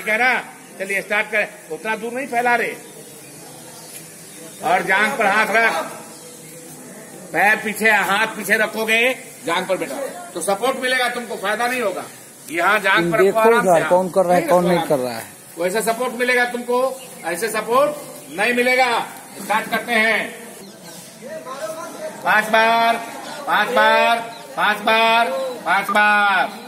ठीक है ना। चलिए स्टार्ट करें। उतना दूर नहीं फैला रहे। और जांघ पर हाथ रख, पैर पीछे, हाथ पीछे रखोगे जांघ पर बेटा तो सपोर्ट मिलेगा तुमको, फायदा नहीं होगा। यहाँ जांघ पर रखो आराम से। कौन कर रहा है कौन नहीं कर रहा है, वैसे सपोर्ट मिलेगा तुमको, ऐसे सपोर्ट नहीं मिलेगा। स्टार्ट करते हैं। 5 बार 5 बार 5 बार 5 बार।